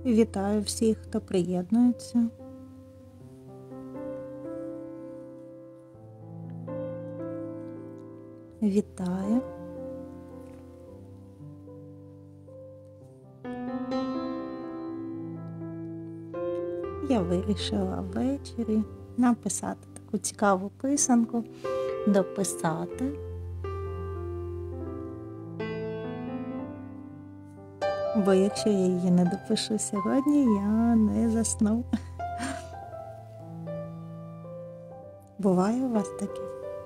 Вітаю всіх, хто приєднується. Вітаю. Я вирішила ввечері написати таку цікаву писанку, дописати. Бо якщо я її не допишу сьогодні, я не засну. Буває у вас таке?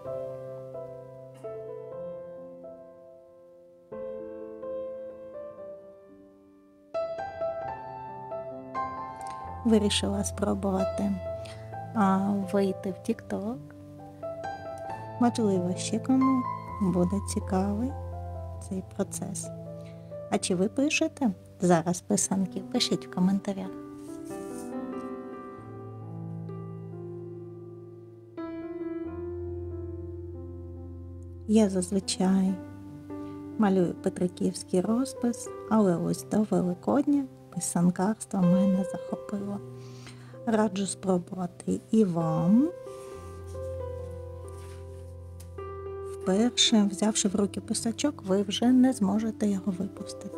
Вирішила спробувати вийти в TikTok. Можливо, ще кому буде цікавий цей процес. А чи ви пишете зараз писанки? Пишіть в коментарях. Я зазвичай малюю петриківський розпис, але ось до Великодня писанкарство мене захопило. Раджу спробувати і вам. Вперше, взявши в руки писачок, ви вже не зможете його випустити.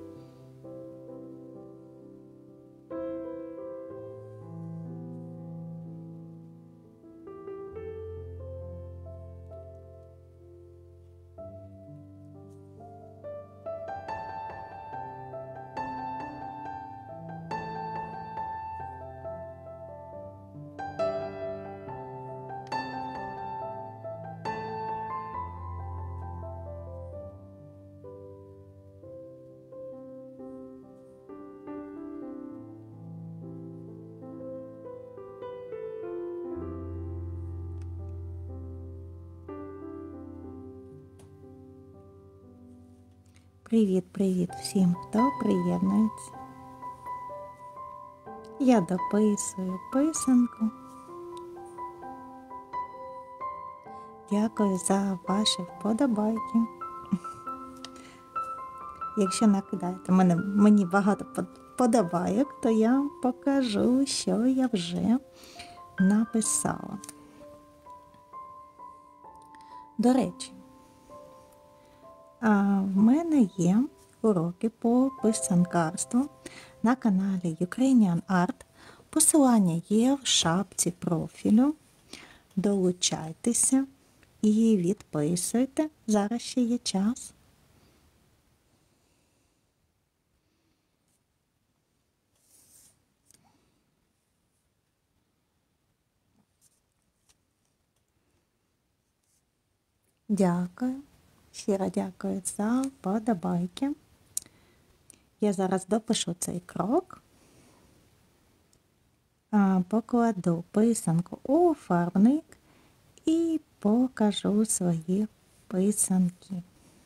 Привіт всім, хто приєднується. Я дописую писанку. Дякую за ваші вподобайки. Якщо накидаєте мені багато вподобайок, то я вам покажу, що я вже написала. До речі, в мене є уроки по писанкарству на каналі Ukrainian Art. Посилання є в шапці профілю. Долучайтеся і відписуйте. Зараз ще є час. Дякую. Щиро дякую за вподобайки. Я зараз допишу цей крок. Покладу писанку у фарбник і покажу свої писанки.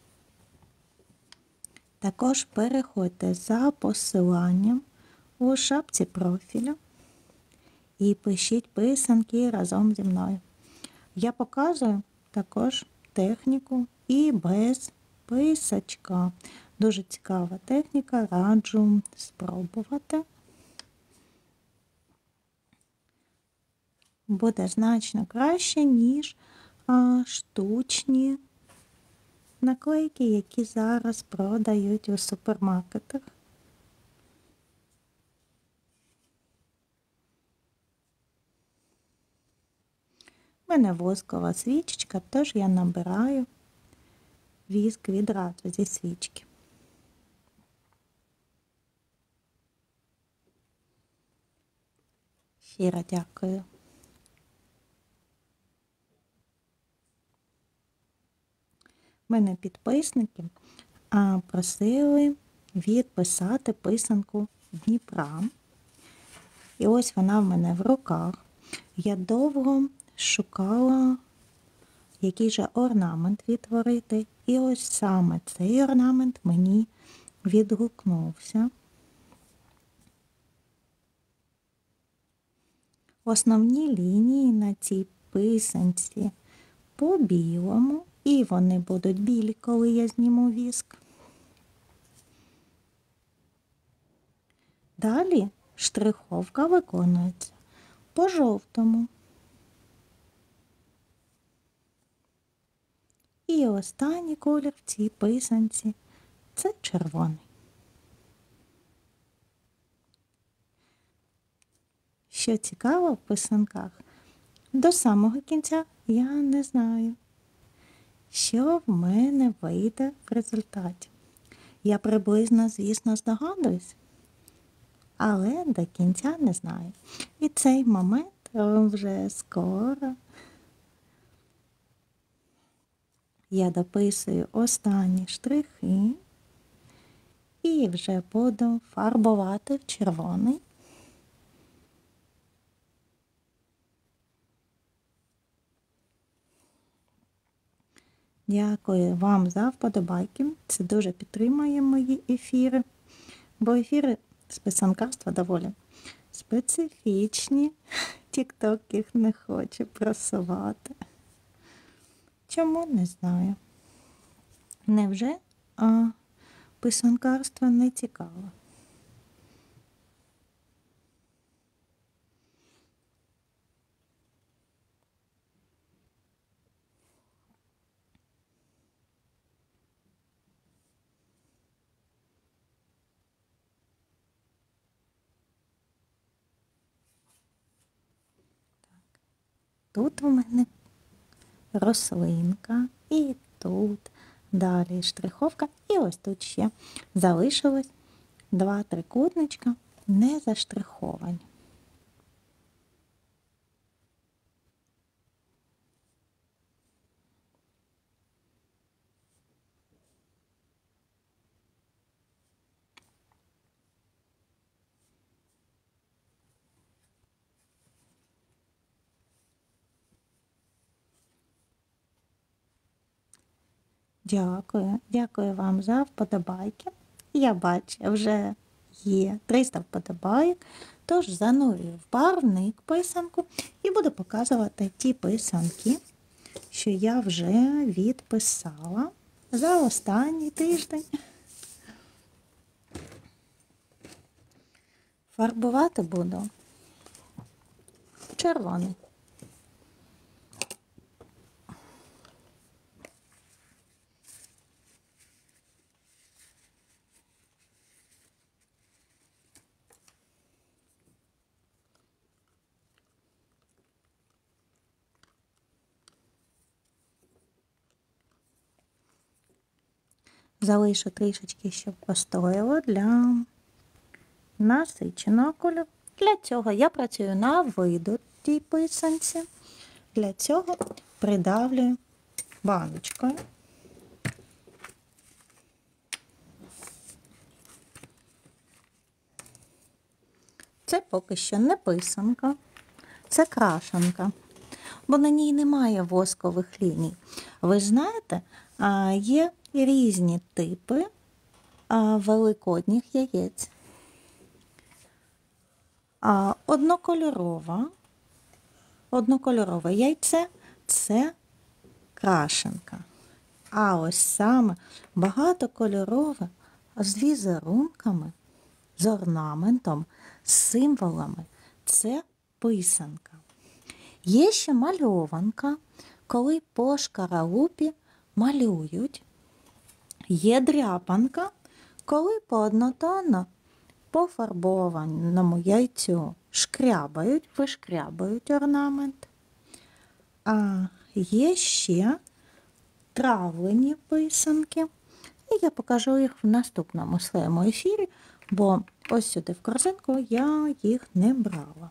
Також переходьте за посиланням у шапці профілю і пишіть писанки разом зі мною. Я показую також техніку і без писачка. Дуже цікава техніка, раджу спробувати. Буде значно краще, ніж штучні наклейки, які зараз продають у супермаркетах. У мене воскова свічечка, тож я набираю віск відразу зі свічки. Щиро дякую. Мене підписники просили відписати писанку Дніпра. І ось вона в мене в руках. Я довго шукала, який же орнамент відтворити. І ось саме цей орнамент мені відгукнувся. Основні лінії на цій писанці по білому, і вони будуть білі, коли я зніму віск. Далі штриховка виконується по жовтому. І останній колір в цій писанці – це червоний. Що цікаво в писанках, до самого кінця я не знаю, що в мене вийде в результаті. Я приблизно, звісно, здогадуюсь, але до кінця не знаю. І цей момент вже скоро. Я дописую останні штрихи і вже буду фарбувати в червоний. Дякую вам за вподобайки. Це дуже підтримує мої ефіри, бо ефіри з писанкарства доволі специфічні. Тік-ток їх не хоче просувати. Чому? Не знаю. Невже писанкарство не цікаво? Тут у мене рослинка, і тут далі штриховка, і ось тут ще залишилось 2 трикутничка не заштриховані. Дякую вам за вподобайки. Я бачу, вже є 300 вподобайок, тож занурюю в барвник писанку і буду показувати ті писанки, що я вже відписала за останній тиждень. Фарбувати буду червоний. Залишу трішечки, щоб постояло для насиченого кольору. Для цього я працюю на видутій писанці. Для цього придавлюю баночкою. Це поки що не писанка, це крашанка, бо на ній немає воскових ліній. Ви знаєте, є різні типи великодніх яєць. Однокольорове яйце – це крашенка. А ось саме багатокольорове з візерунками, з орнаментом, з символами – це писанка. Є ще мальованка, коли по шкаралупі малюють. Є дряпанка, коли по однотонно по фарбованому яйцю вишкрябають орнамент. А є ще травлені писанки. І я покажу їх в наступному своєму ефірі, бо ось сюди в корзинку я їх не брала.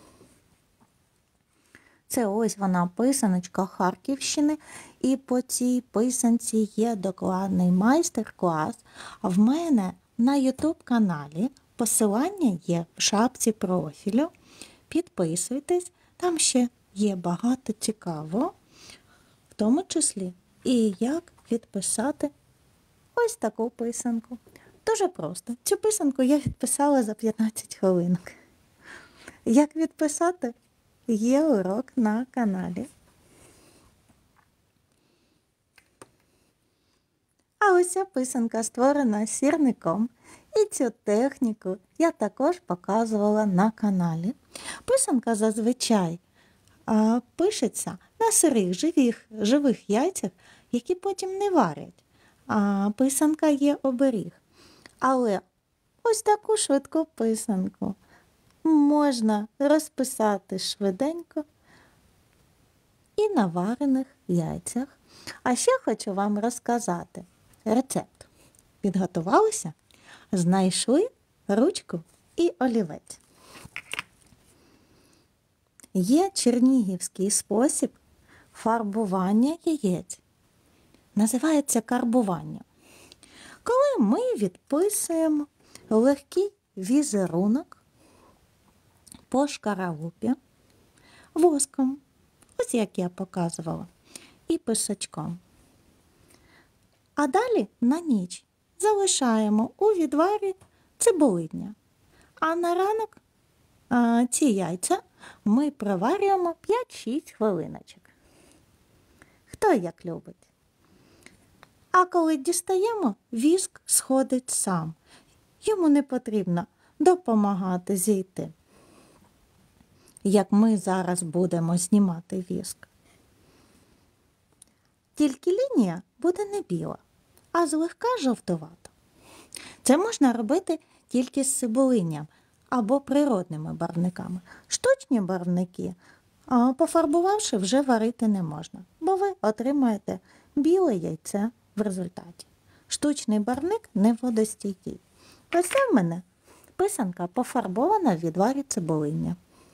Це ось вона писаночка Харківщини, і по цій писанці є докладний майстер-клас. А в мене на YouTube-каналі посилання є в шапці профілю. Підписуйтесь, там ще є багато цікавого, в тому числі і як відписати ось таку писанку. Дуже просто. Цю писанку я відписала за 15 хвилинок. Як відписати? Є урок на каналі. А ось ця писанка створена сірником. І цю техніку я також показувала на каналі. Писанка зазвичай пишеться на сирих живих яйцях, які потім не варять. Писанка є оберіг. Але ось таку швидку писанку можна розписати швиденько і на варених яйцях. А ще хочу вам розказати рецепт. Підготувалися? Знайшли ручку і олівець. Є чернігівський спосіб фарбування яєць. Називається карбування. Коли ми відписуємо легкий візерунок по шкаралупі воском, ось як я показувала, і писачком. А далі на ніч залишаємо у відварі цибулиння. А на ранок ці яйця ми проварюємо 5-6 хвилиночок. Хто як любить. А коли дістаємо, віск сходить сам. Йому не потрібно допомагати зійти. Як ми зараз будемо знімати віск. Тільки лінія буде не біла, а злегка жовтувата. Це можна робити тільки з цибулинням або природними барвниками. Штучні барвники, пофарбувавши, вже варити не можна, бо ви отримаєте біле яйце в результаті. Штучний барвник не водостійкий. Ось це в мене писанка пофарбована в відварі цибулиння.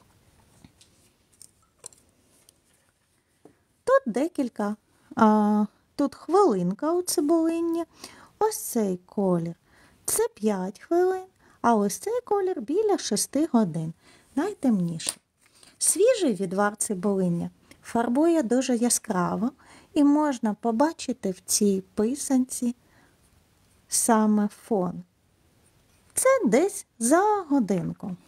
Тут декілька, тут хвилинка у цибулинні, ось цей колір. Це 5 хвилин, а ось цей колір біля 6 годин, найтемніший. Свіжий відвар цибулиння фарбує дуже яскраво і можна побачити в цій писанці саме фон. Це десь за годинку.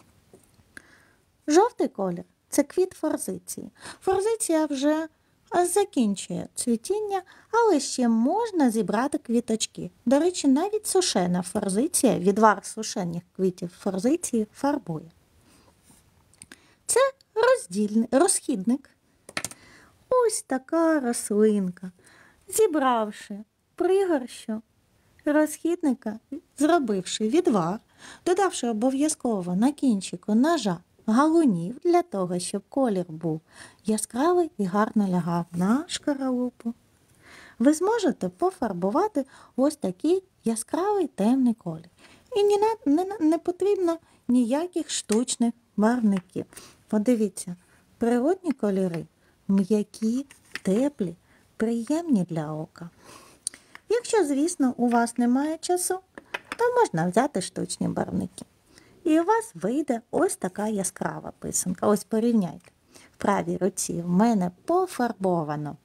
Жовтий колір – це квіт форзиції. Форзиція вже закінчує цвітіння, але ще можна зібрати квіточки. До речі, навіть сушена форзиція, відвар сушених квітів форзиції фарбує. Це розхідник. Ось така рослинка. Зібравши пригорщу розхідника, зробивши відвар, додавши обов'язково на кінчику ножа галунів для того, щоб колір був яскравий і гарно лягав на шкаралупу, ви зможете пофарбувати ось такий яскравий темний колір. І не потрібно ніяких штучних барвників. Подивіться, природні кольори м'які, теплі, приємні для ока. Якщо, звісно, у вас немає часу, то можна взяти штучні барвники. І у вас вийде ось така яскрава писанка. Ось порівняйте. В правій руці в мене пофарбовано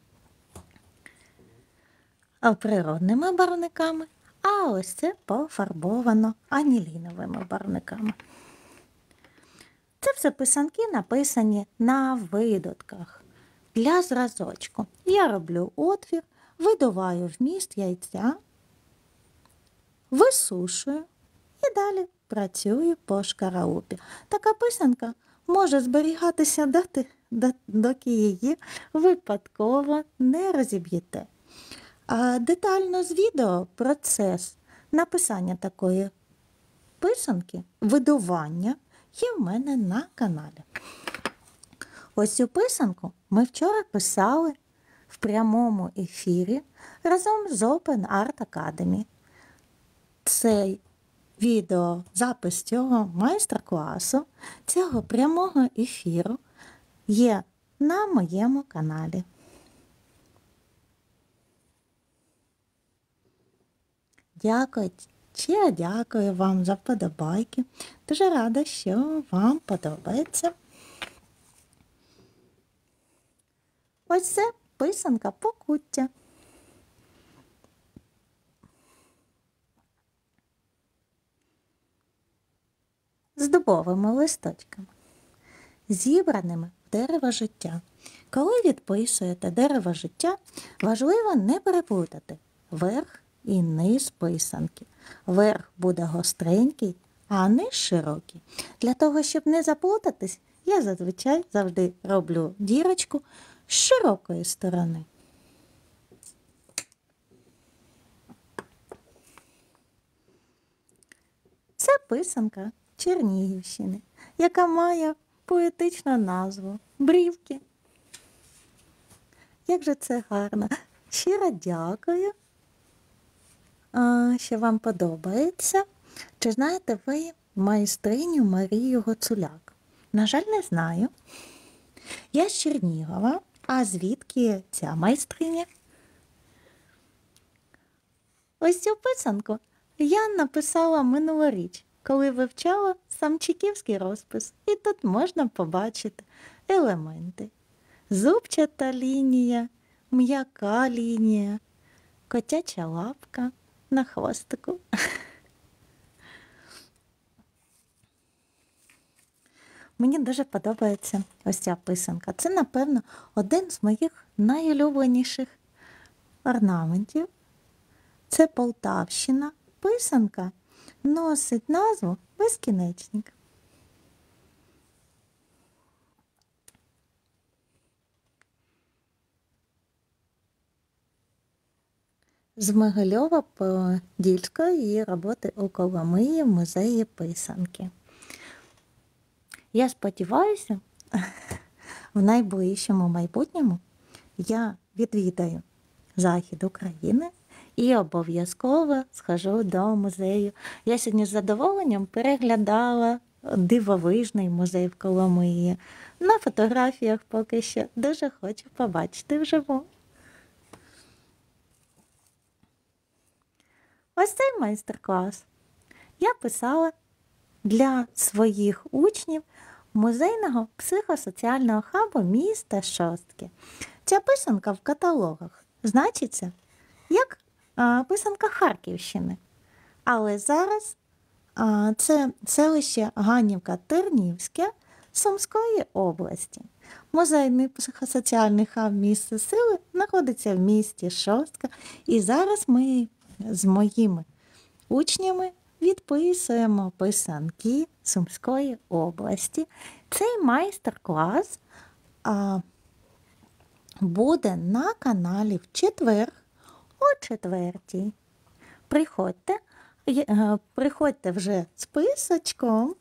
природними барвниками, а ось це пофарбовано аніліновими барвниками. Це все писанки написані на видутках. Для зразочку я роблю отвір, видуваю вміст яйця, висушую і далі працюю по шкаралупі. Така писанка може зберігатися доки її випадково не розіб'єте. Детально з відео процес написання такої писанки, видування, є в мене на каналі. Ось цю писанку ми вчора писали в прямому ефірі разом з Open Art Academy. Цей відеозапис цього майстер-класу, цього прямого ефіру є на моєму каналі. Дякую вам за вподобайки. Дуже рада, що вам подобається. Ось це писанка покуття. З дубовими листочками, зібраними в дерево життя. Коли відписуєте дерево життя, важливо не переплутати верх і низ писанки. Верх буде гостренький, а низ широкий. Для того, щоб не заплутатись, я зазвичай завжди роблю дірочку з широкої сторони. Це писанка Чернігівщини, яка має поетичну назву «Брівки». Як же це гарно! Щиро дякую, що вам подобається. Чи знаєте ви майстриню Марію Гоцуляк? На жаль, не знаю. Я з Чернігова, а звідки ця майстриня? Ось цю писанку я написала минулоріч, коли вивчала самчиківський розпис. І тут можна побачити елементи. Зубчата лінія, м'яка лінія, котяча лапка на хвостику. Мені дуже подобається ось ця писанка. Це, напевно, один з моїх найулюбленіших орнаментів. Це Полтавщина. Писанка носить назву Безкінечник. З Могильова-Подільської її роботи у Коломиї в музеї писанки. Я сподіваюся, в найближчому майбутньому я відвідаю захід України і обов'язково схожу до музею. Я сьогодні з задоволенням переглядала дивовижний музей в Коломиї. На фотографіях поки що дуже хочу побачити вживу. Ось цей майстер-клас я писала для своїх учнів музейного психосоціального хабу міста Шостки. Ця писанка в каталогах значиться як писанка Харківщини. Але зараз це селище Ганівка-Тернівське Сумської області. Музейний психосоціальний хаб міста Сили знаходиться в місті Шостка. І зараз ми з моїми учнями відписуємо писанки Сумської області. Цей майстер-клас буде на каналі в четвер о 4:00. Приходьте вже з писачком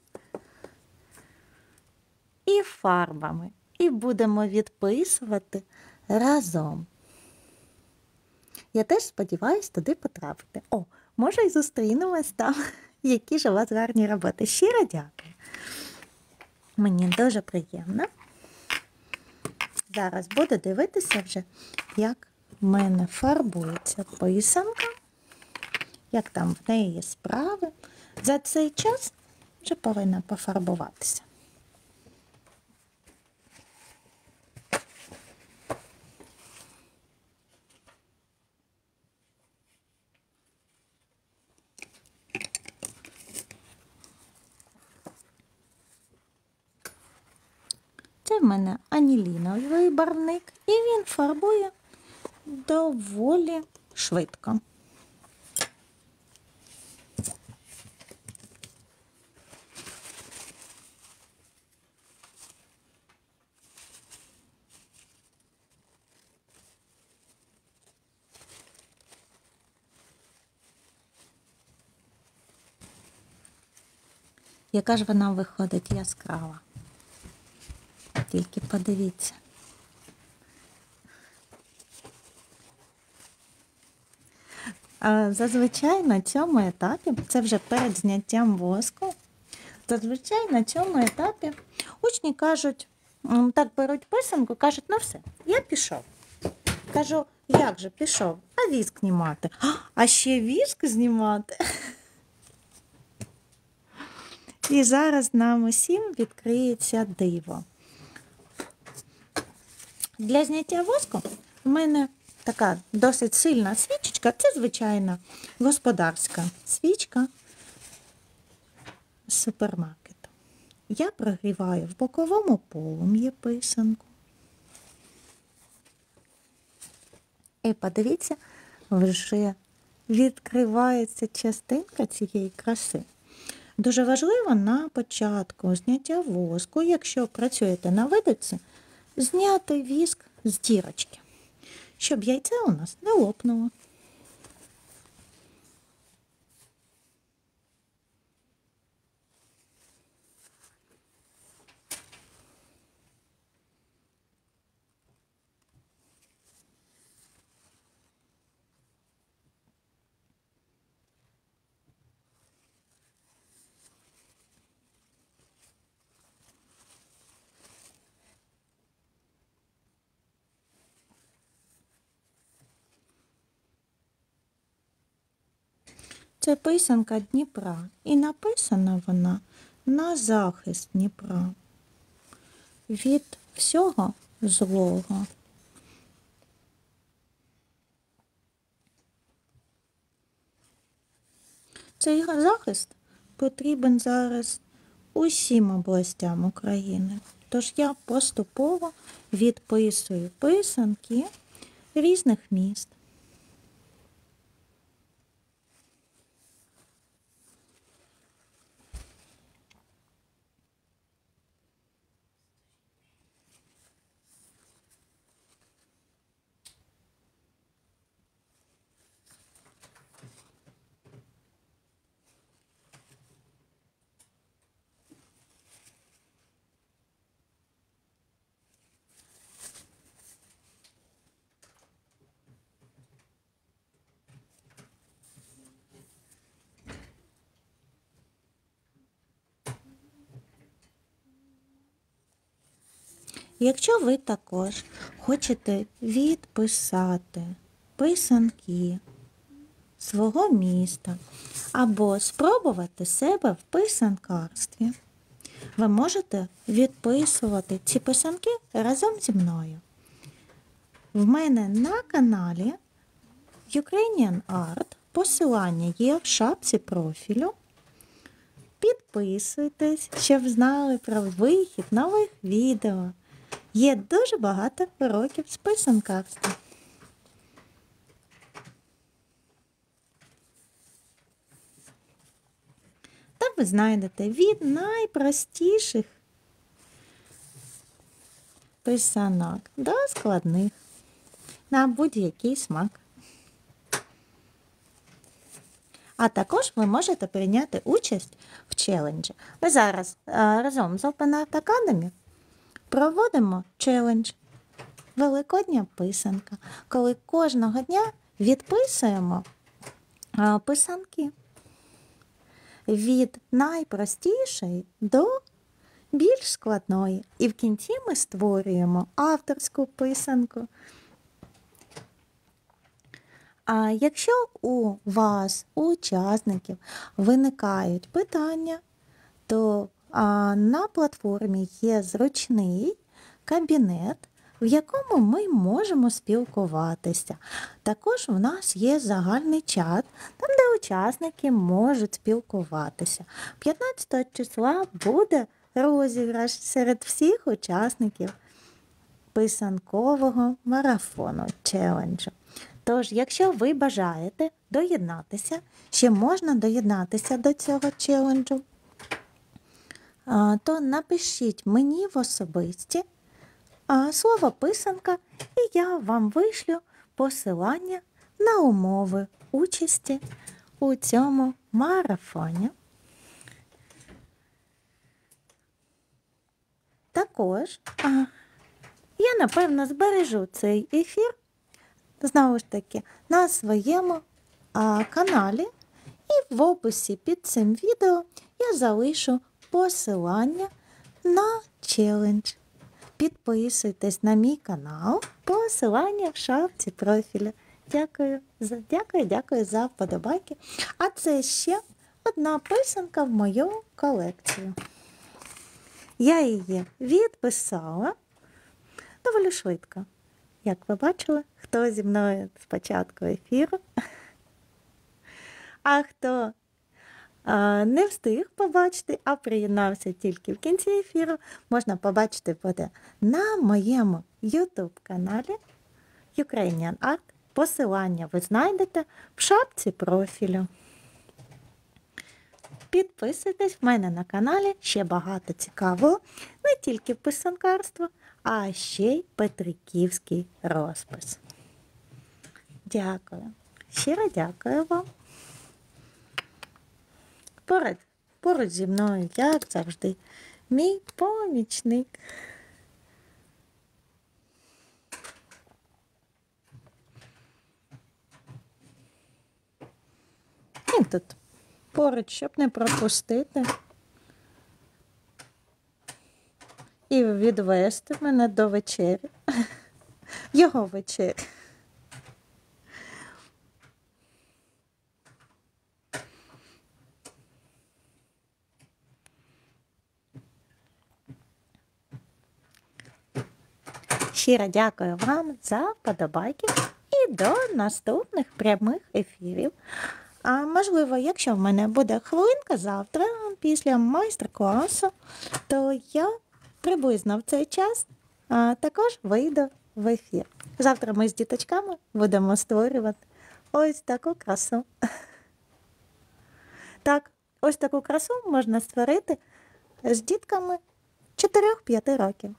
і фарбами. І будемо відписувати разом. Я теж сподіваюся туди потрапити. Може й зустрінемось там. Які ж у вас гарні роботи. Щиро дякую. Мені дуже приємно. Зараз буду дивитися вже, як в мене фарбується писанка, як там в неї справи. За цей час вже повинна пофарбуватися. Це в мене аніліновий барвник, і він фарбує доволі швидко. Яка ж вона виходить яскрава. Тільки подивіться. Зазвичай на цьому етапі, це вже перед зняттям воску, зазвичай на цьому етапі учні кажуть, так беруть писанку, кажуть, ну все, я пішов. Кажу, як же пішов? А віск знімати. А ще віск знімати? І зараз нам усім відкриється диво. Для зняття воску в мене така досить сильна свічечка. Це звичайна господарська свічка з супермаркету. Я прогріваю в боковому полум'ї писанку. І подивіться, вже відкривається частинка цієї краси. Дуже важливо на початку зняття воску, якщо працюєте на видиці, зняти віск з дірочки, щоб яйце у нас не лопнуло. Це писанка Дніпра, і написана вона на захист Дніпра від всього злого. Цей захист потрібен зараз усім областям України. Тож я поступово відписую писанки різних міст. Якщо ви також хочете відписати писанки свого міста або спробувати себе в писанкарстві, ви можете відписувати ці писанки разом зі мною. В мене на каналі Ukrainian Art посилання є в шапці профілю. Підписуйтесь, щоб знали про вихід нових відео. Є дуже багато уроків з писанкарства. Та ви знайдете від найпростіших писанок до складних на будь-який смак. А також ви можете прийняти участь в челенджі. Ми зараз разом з Open Art Academy проводимо челендж Великодня писанка, коли кожного дня відписуємо писанки від найпростішої до більш складної. І в кінці ми створюємо авторську писанку. А якщо у вас, у учасників, виникають питання, то на платформі є зручний кабінет, в якому ми можемо спілкуватися. Також в нас є загальний чат, там де учасники можуть спілкуватися. 15 числа буде розіграш серед всіх учасників писанкового марафону челенджу. Тож, якщо ви бажаєте доєднатися, ще можна доєднатися до цього челенджу, то напишіть мені в особисті слово писанка, і я вам вишлю посилання на умови участі у цьому марафоні. Також я, напевно, збережу цей ефір, знову ж таки, на своєму каналі, і в описі під цим відео я залишу посилання на челендж. Підписуйтесь на мій канал, посилання в шапці профілю. Дякую за вподобайки. А це ще одна писанка в мою колекцію. Я її відписала доволі швидко. Як ви бачили, хто зі мною з початку ефіру, а хто не встиг побачити, а приєднався тільки в кінці ефіру, можна побачити буде на моєму YouTube-каналі Ukrainian Art Посилання ви знайдете в шапці профілю. Підписуйтесь, в мене на каналі ще багато цікавого, не тільки писанкарство, а ще й петриківський розпис. Дякую. Щиро дякую вам. Поруч зі мною, як завжди, мій помічник. Він тут поруч, щоб не пропустити. І відвести мене до вечері. Його вечері. Щиро дякую вам за подобайки і до наступних прямих ефірів. А можливо, якщо в мене буде хвилинка завтра, після майстер-класу, то я приблизно в цей час також вийду в ефір. Завтра ми з діточками будемо створювати ось таку красу. Так, ось таку красу можна створити з дітками 4-5 років.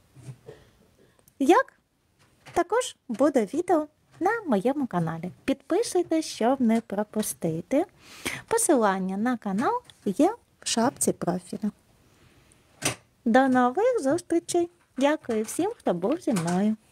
Як? Також буде відео на моєму каналі. Підписуйтесь, щоб не пропустити. Посилання на канал є в шапці профілю. До нових зустрічей! Дякую всім, хто був зі мною.